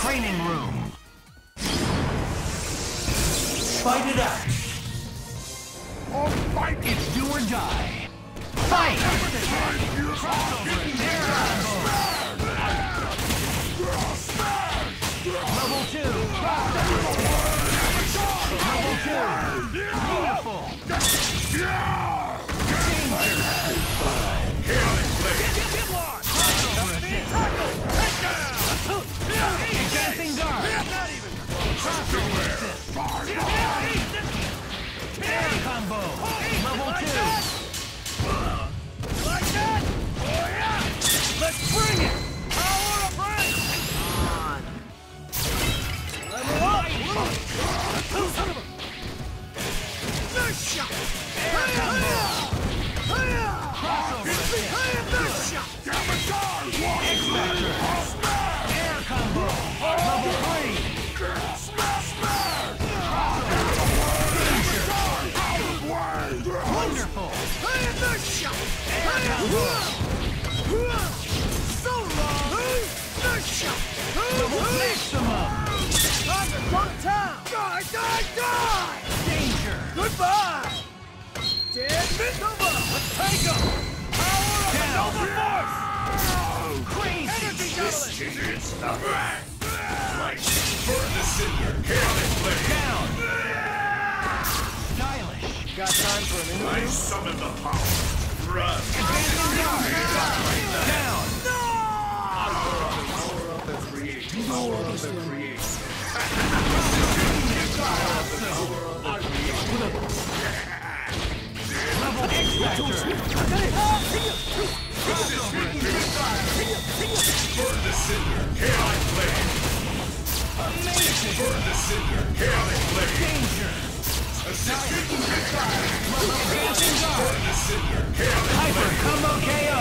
training room. Fight it out. Fight. It's do or die. Fight! Crossover attack combo. Level 2. Level 2. Beautiful. Advancing guard. Crossover assist. Air combo. Level 2. Like that? Oh yeah! Let's bring it! Power of break! On. Level up! Son of a... Nice shot! Air combo. Hiya! Crossover assist. Nice shot! X-Factor. Air combo. Level 3. Wonderful. Nice shot! Air combo. So long! Nice shot! Maximum. Time to front town! Die, die, die! Danger. Goodbye! Dead Nova! Let's take him! Power of the Nova Force! Crazy. Energy doubling! It's not right. Burn the cinder. Chaotic blade. Down. Stylish. Got time for an I interview? summon the power. Run. Advancing guard. Down. Power of the creation. Power of the creation. Level X-Factor. Burn the cinder. Chaotic blade. Amazing. Burn the cinder. Chaotic blade. Danger. Assistant. Advancing guard. Burn the cinder. Chaotic Hyper blade. combo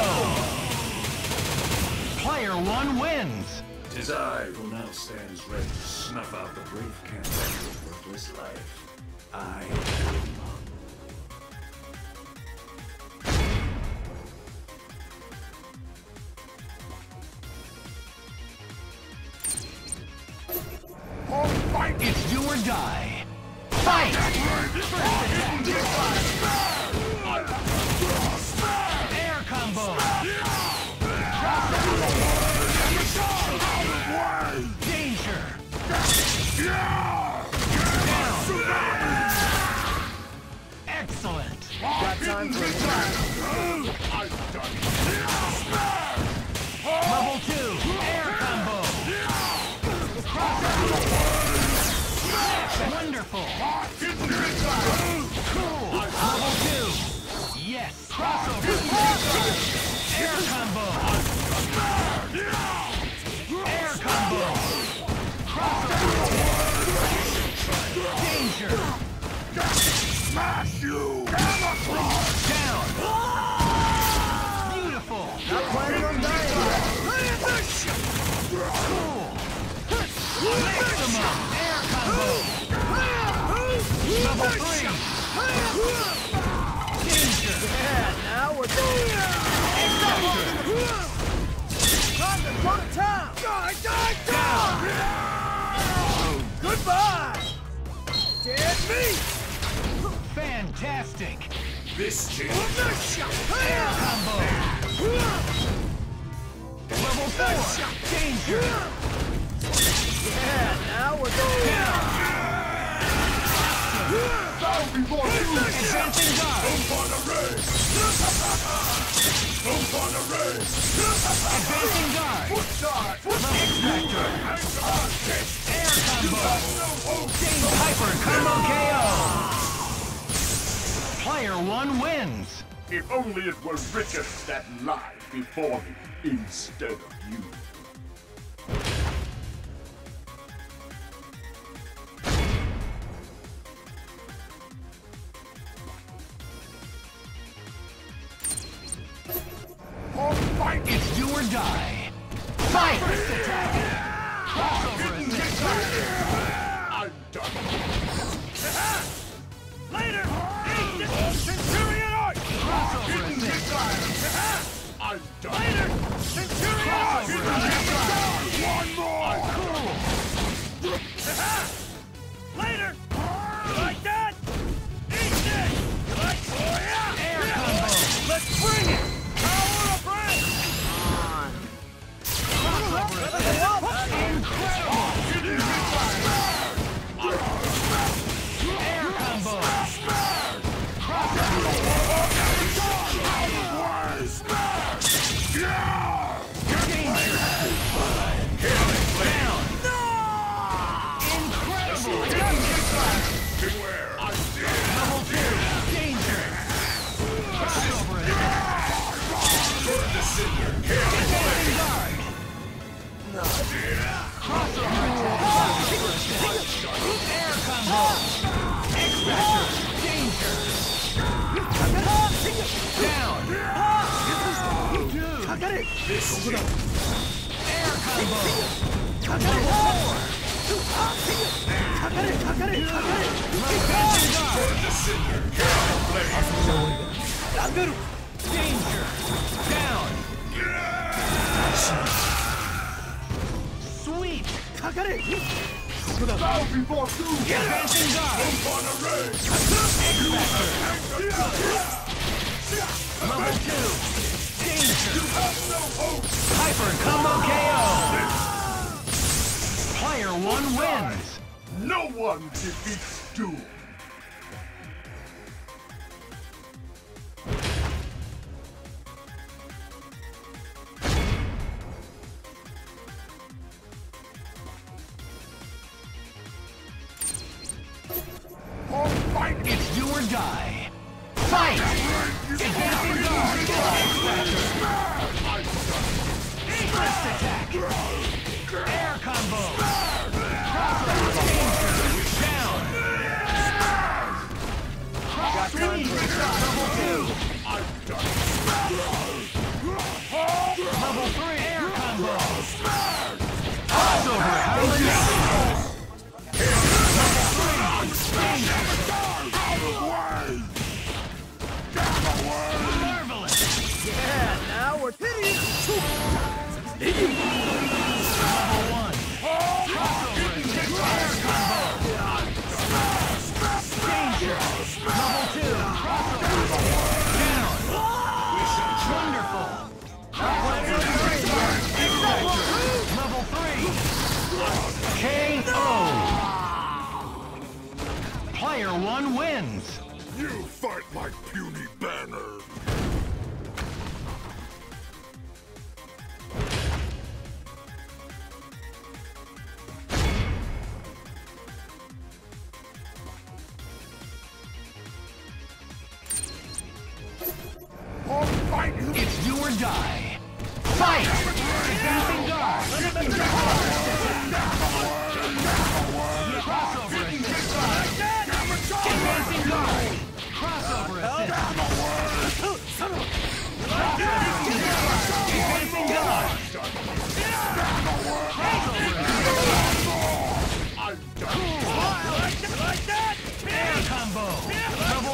KO. Player 1 wins. Tis I who now stands ready to snuff out the brave candle of worthless life. I am. It's do or die. Fight! Air combo. Danger. Down. Excellent. Got time for an interview? Level 2. Air combo. Wonderful. Cool. Level 2. Yes. Crossover. Air combo. Air combo. Crossover. Danger. Smash you! Down. Beautiful. Not planning on dying yet. Cool. Maximum. Air combo. Level 3. Danger. Yeah, now we're going. Time to front town! Die, die, die! Goodbye! Dead meat! Fantastic. This change. Air combo. Level 4. Danger. Yeah, now we're going. Advancing guard. Advancing guard. Level X-Factor. Air combo. Danger. Hyper combo KO. Player 1 wins. If only it were Richard that lied before me instead of you. It's do or die. Fight! First attack. Crossover assist. I'm done. Later! Centurion Arch! Crossover assist. I'm done. Later! Centurion Arch! Crossover assist. One more! Cool. Crossover attack. Air combo. X-Factor. Danger. Down. Air combo. Danger. Down. Sweep. Bow before two. Advancing guard. Level 2. Danger. Hyper combo KO. Player 1 wins. No one defeats Doom. It's do or die. Fight! Advancing guard. Burst attack. Air combo. Crossover. Danger. Down. Sweep. Level 2. Level 3. Air combo. Crossover. Level 3. Danger. Marvelous! Yeah, now we're hitting. Level 1. Crossover. Air combo. Danger. Level 2. Crossover. Down. Wonderful. Level 3. KO. Player 1 wins. You fight my puny banner. It's do or die. Fight! Advancing guard. Crossover assist. Advancing guard. Crossover assist. Advancing guard. Like that! Air combo. Level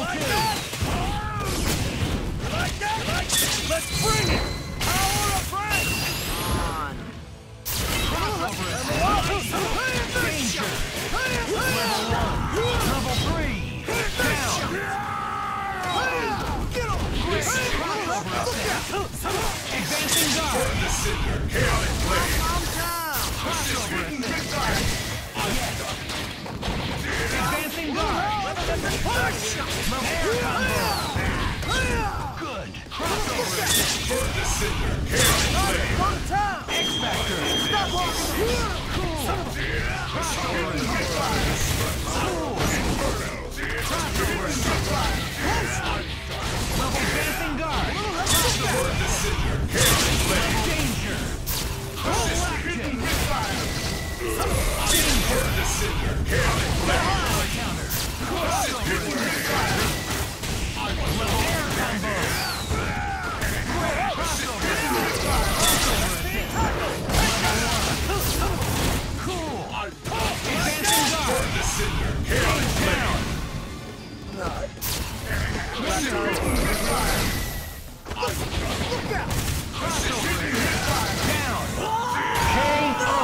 2. Let's bring it! Power of Frank! On. Crossover assist. Danger. Level 1. Level 3. Down. Crossover assist. Advancing guard. Calm down! Crossover assist. Advancing guard. Air combo. Good. Crossover assist. One time! X-Factor. Stop walking here! Cool. Crossover assist. Cool. Crossover assist. Level advancing guard. Crossover assist. Danger. Galactic. Danger. Power counter. Crossover assist. Level air combo. Crossover assist. Crossover assist. Cool. Advancing guard. Going down. Crossover assist. Down. KO.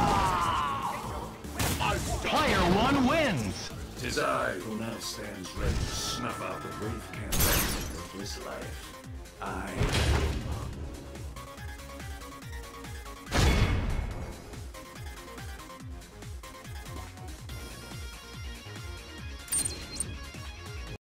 Player 1 wins. 'Tis I who now stands ready to snuff out the brave campaign of this life. I